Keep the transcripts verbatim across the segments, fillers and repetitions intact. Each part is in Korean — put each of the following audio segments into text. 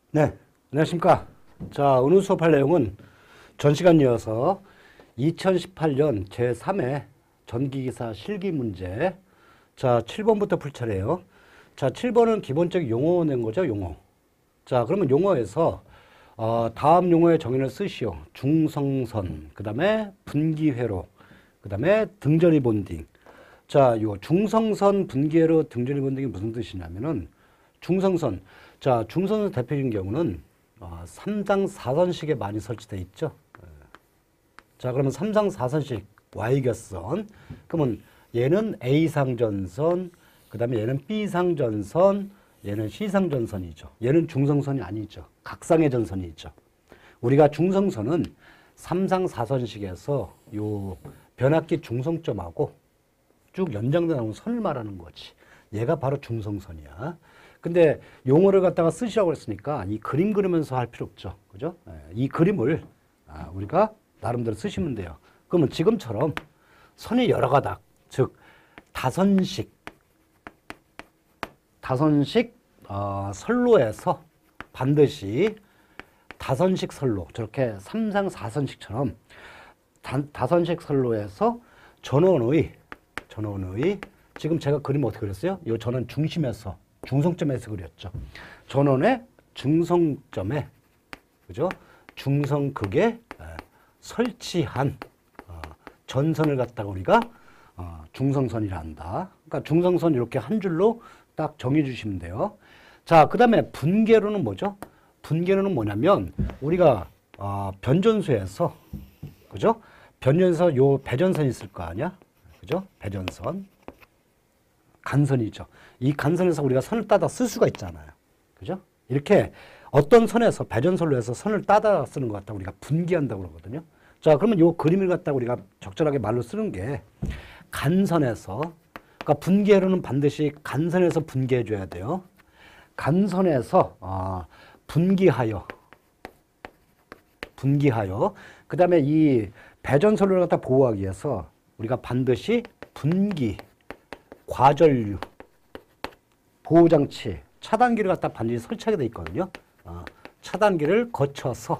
네, 안녕하십니까. 자, 오늘 수업할 내용은 전 시간 이어서 이천십팔 년 제삼 회 전기기사 실기 문제. 자, 칠 번부터 풀 차례예요. 자, 칠 번은 기본적 용어 낸 거죠, 용어. 자, 그러면 용어에서 어, 다음 용어의 정의를 쓰시오. 중성선, 그 다음에 분기회로, 그 다음에 등전이 본딩. 자, 요 중성선, 분기회로, 등전이 본딩이 무슨 뜻이냐면은 중성선. 자, 중성선 대표적인 경우는 어, 삼 상 사 선식에 많이 설치되어 있죠. 자, 그러면 삼 상 사 선식 Y격선. 그러면 얘는 A상전선, 그 다음에 얘는 B상전선, 얘는 C상전선이죠. 얘는 중성선이 아니죠. 각상의 전선이 있죠. 우리가 중성선은 삼 상 사 선식에서 요 변압기 중성점하고 쭉 연장돼 나오는 선을 말하는 거지. 얘가 바로 중성선이야. 근데 용어를 갖다가 쓰시라고 했으니까 이 그림 그리면서 할 필요 없죠. 그죠? 이 그림을 우리가 나름대로 쓰시면 돼요. 그러면 지금처럼 선이 여러 가닥, 즉 다선식, 다선식 어, 선로에서 반드시 다선식 선로, 저렇게 삼 상 사 선식처럼 다, 다선식 선로에서 전원의, 전원의, 지금 제가 그림 어떻게 그렸어요? 이 전원 중심에서, 중성점에서 그렸죠. 전원의 중성점에, 그죠? 중성극에 설치한 어, 전선을 갖다가 우리가 어, 중성선이라 한다. 그러니까 중성선 이렇게 한 줄로 딱 정해 주시면 돼요. 자, 그 다음에 분계로는 뭐죠? 분계로는 뭐냐면 우리가 어, 변전소에서, 그죠? 변전소 요 배전선이 있을 거 아니야? 그죠? 배전선. 간선이죠. 이 간선에서 우리가 선을 따다 쓸 수가 있잖아요. 그죠? 이렇게 어떤 선에서, 배전선로 해서 선을 따다 쓰는 것 같다 우리가 분기한다고 그러거든요. 자, 그러면 요 그림을 갖다가 우리가 적절하게 말로 쓰는 게 간선에서, 그러니까 분기회로는 반드시 간선에서 분기해 줘야 돼요. 간선에서 어, 분기하여, 분기하여, 그 다음에 이 배전선로를 갖다 보호하기 위해서 우리가 반드시 분기, 과전류, 보호장치, 차단기를 갖다 반드시 설치하게 돼 있거든요. 어, 차단기를 거쳐서,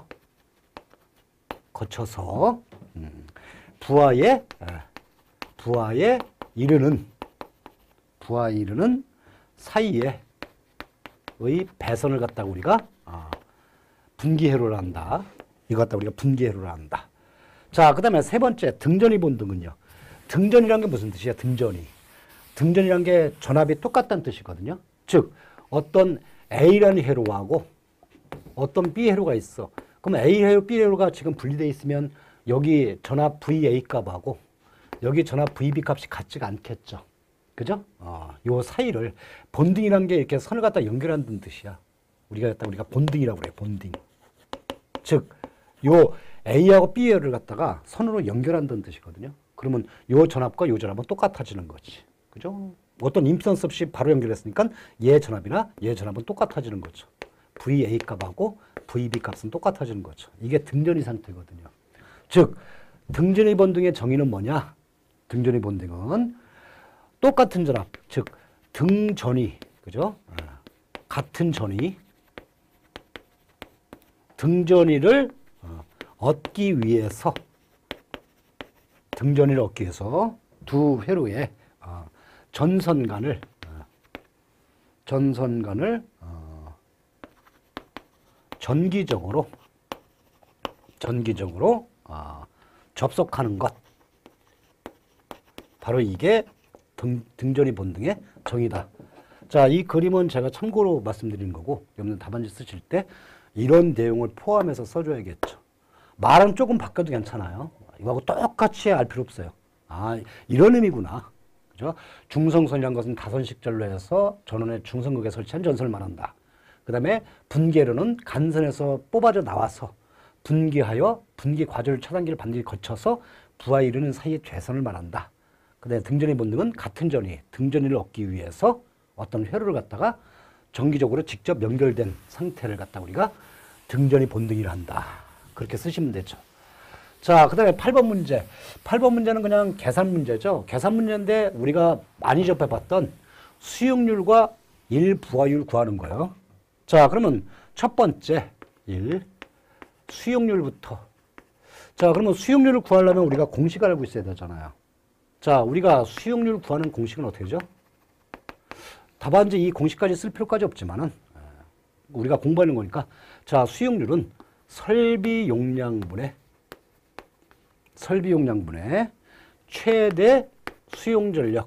거쳐서 음, 부하에, 부하에 이르는, 부하에 이르는 사이에 의 배선을 갖다가 우리가 어, 분기회로를 한다. 이거 갖다 우리가 분기회로를 한다. 자, 그 다음에 세 번째 등전이 본등은요. 등전이란 게 무슨 뜻이야? 등전이. 등전이란 게 전압이 똑같다는 뜻이거든요. 즉 어떤 A라는 회로하고 어떤 B 회로가 있어. 그럼 A 회로, B 회로가 지금 분리되어 있으면 여기 전압 브이에이 값하고 여기 전압 브이비 값이 같지가 않겠죠. 그죠? 어, 요 사이를 본딩이라는 게 이렇게 선을 갖다 연결한다는 뜻이야. 우리가 갖다 우리가 본딩이라고 그래. 본딩. 즉 요 A하고 B 회로를 갖다가 선으로 연결한다는 뜻이거든요. 그러면 요 전압과 요 전압은 똑같아지는 거지. 그죠? 어떤 임피던스 없이 바로 연결했으니까 얘 전압이나 얘 전압은 똑같아지는 거죠. 브이에이 값하고 브이비 값은 똑같아지는 거죠. 이게 등전이 상태거든요. 즉 등전이 본등의 정의는 뭐냐? 등전이 본등은 똑같은 전압, 즉 등전이, 그죠? 같은 전위, 등전위를 얻기 위해서, 등전위를 얻기 위해서 두 회로에 전선간을, 전선간을 어, 전기적으로, 전기적으로 어, 접속하는 것. 바로 이게 등, 등전이 본등의 정의다. 자, 이 그림은 제가 참고로 말씀드린 거고, 여러분 답안지 쓰실 때 이런 내용을 포함해서 써줘야겠죠. 말은 조금 바꿔도 괜찮아요. 이거하고 똑같이 알 필요 없어요. 아, 이런 의미구나. 그죠? 중성선이라는 것은 다선식 전로에서 전원의 중성극에 설치한 전선을 말한다. 그 다음에 분기회로는 간선에서 뽑아져 나와서 분기하여 분기 과절 차단기를 반드시 거쳐서 부하에 이르는 사이의 죄선을 말한다. 그 다음에 등전의 본능은 같은 전위, 등전위를 얻기 위해서 어떤 회로를 갖다가 정기적으로 직접 연결된 상태를 갖다 우리가 등전이 본등이라 한다. 그렇게 쓰시면 되죠. 자, 그 다음에 팔 번 문제. 팔 번 문제는 그냥 계산 문제죠. 계산 문제인데 우리가 많이 접해봤던 수용률과 일부하율 구하는 거예요. 자, 그러면 첫 번째 일, 수용률부터. 자, 그러면 수용률을 구하려면 우리가 공식을 알고 있어야 되잖아요. 자, 우리가 수용률 구하는 공식은 어떻게 되죠? 답안지 이 공식까지 쓸 필요까지 없지만은 우리가 공부하는 거니까. 자, 수용률은 설비 용량분의 설비 용량분의 최대 수용 전력.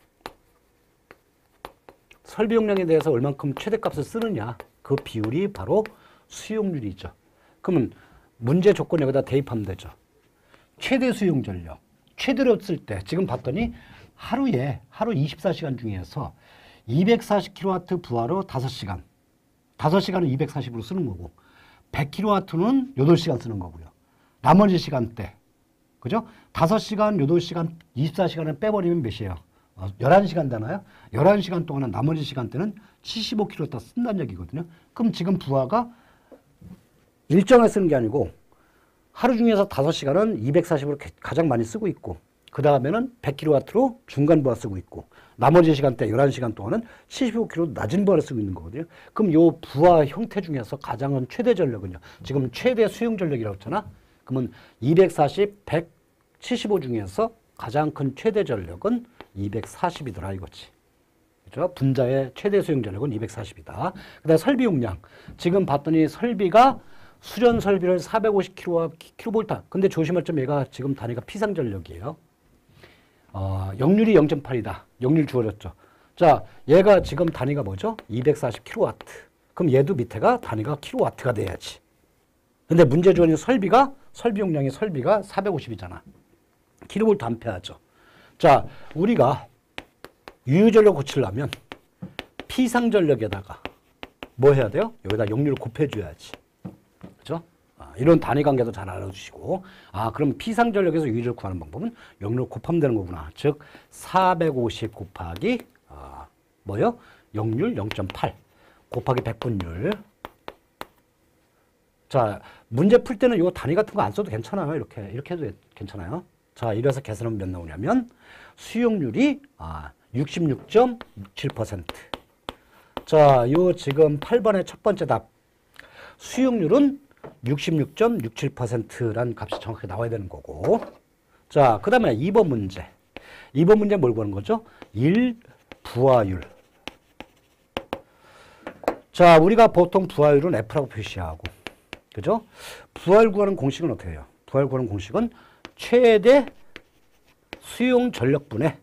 설비 용량에 대해서 얼만큼 최대값을 쓰느냐, 그 비율이 바로 수용률이죠. 그러면 문제 조건 여기다 대입하면 되죠. 최대 수용 전력. 최대로 쓸 때 지금 봤더니 하루에 하루 이십사 시간 중에서 이백사십 킬로와트 부하로 다섯 시간. 다섯 시간은 이백사십으로 쓰는 거고 백 킬로와트는 여덟 시간 쓰는 거고요. 나머지 시간대. 그죠? 다섯 시간, 여덟 시간, 이십사 시간을 빼버리면 몇이에요? 어, 열한 시간 되나요? 열한 시간 동안은 나머지 시간대는 칠십오 킬로와트 쓴다는 얘기거든요. 그럼 지금 부하가 일정하게 쓰는 게 아니고 하루 중에서 다섯 시간은 이백사십으로 가장 많이 쓰고 있고 그 다음에는 백 킬로와트로 중간 부하 쓰고 있고 나머지 시간대 열한 시간 동안은 칠십오 킬로와트 낮은 부하를 쓰고 있는 거거든요. 그럼 요 부하 형태 중에서 가장 최대 전력은요. 지금 최대 수용 전력이라고 했잖아. 그러면 이백사십, 백, 칠십오 중에서 가장 큰 최대 전력은 이백사십이더라 이거지. 그죠? 분자의 최대 수용 전력은 이백사십이다. 그 다음에 설비 용량. 지금 봤더니 설비가 수전 설비를 사백오십 킬로볼트. 근데 조심할 점 얘가 지금 단위가 피상 전력이에요. 어, 역률이 영 점 팔이다. 역률 주어졌죠. 자, 얘가 지금 단위가 뭐죠? 이백사십 킬로와트. 그럼 얘도 밑에가 단위가 킬로와트가 돼야지. 근데 문제 주어진 설비가 설비 용량이 설비가 사백오십이잖아. 킬로볼트 암페어죠. 자, 우리가 유효전력 고치려면 피상전력에다가 뭐 해야 돼요? 여기다 역률을 곱해줘야지. 그죠? 아, 이런 단위 관계도 잘 알아주시고. 아, 그럼 피상전력에서 유효전력 구하는 방법은 역률을 곱하면 되는 거구나. 즉, 사백오십 곱하기, 아, 뭐요? 역률 영 점 팔 곱하기 백분율. 자, 문제 풀 때는 요 단위 같은 거 안 써도 괜찮아요. 이렇게, 이렇게 해도 괜찮아요. 자, 이래서 계산하면 몇 나오냐면, 수용률이, 아, 육십육 점 육칠 퍼센트. 자, 요 지금 팔 번의 첫 번째 답. 수용률은 육십육 점 육칠 퍼센트란 값이 정확하게 나와야 되는 거고. 자, 그 다음에 이 번 문제. 이 번 문제 뭘 구하는 거죠? 일 부하율. 자, 우리가 보통 부하율은 F라고 표시하고. 그죠? 부하율 구하는 공식은 어떻게 해요? 부하율 구하는 공식은 최대 수용 전력분의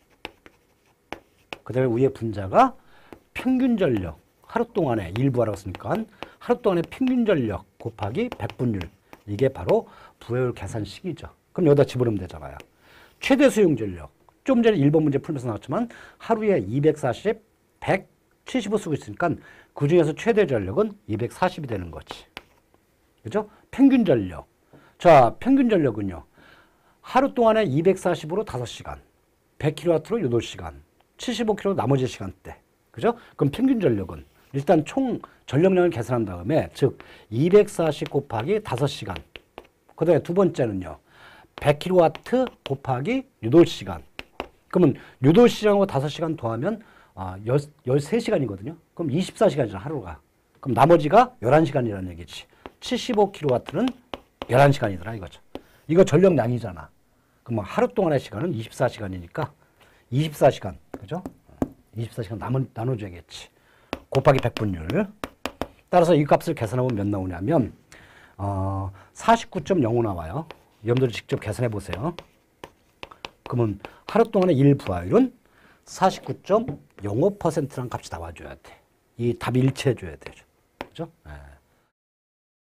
그 다음에 위에 분자가 평균 전력. 하루 동안에 일 부하라고 했으니까 하루 동안의 평균 전력 곱하기 백분율. 이게 바로 부하율 계산식이죠. 그럼 여기다 집어넣으면 되잖아요. 최대 수용 전력. 좀 전에 일 번 문제 풀면서 나왔지만 하루에 이백사십, 백, 칠십오 쓰고 있으니까 그 중에서 최대 전력은 이백사십이 되는 거지. 그죠? 평균 전력. 자, 평균 전력은요. 하루 동안에 이백사십으로 다섯 시간, 백 킬로와트로 여덟 시간, 칠십오 킬로와트 나머지 시간대. 그죠? 그럼 평균 전력은 일단 총 전력량을 계산한 다음에 즉 이백사십 곱하기 다섯 시간. 그 다음에 두 번째는요. 백 킬로와트 곱하기 여덟 시간. 그러면 여덟 시간하고 다섯 시간 더하면 아, 열세 시간이거든요. 그럼 이십사 시간이잖아, 하루가. 그럼 나머지가 열한 시간이라는 얘기지. 칠십오 킬로와트는 열한 시간이더라 이거죠. 이거 전력량이잖아. 그럼 하루 동안의 시간은 이십사 시간이니까 이십사 시간. 그죠? 이십사 시간 나눠, 나눠줘야겠지. 곱하기 백분율. 따라서 이 값을 계산하면 몇 나오냐면 어, 사십구 점 영오 나와요. 여러분들이 직접 계산해 보세요. 그러면 하루 동안의 일 부하율은 사십구 점 영오 퍼센트라는 값이 나와줘야 돼. 이 답이 일치해줘야 되죠. 그죠? 네.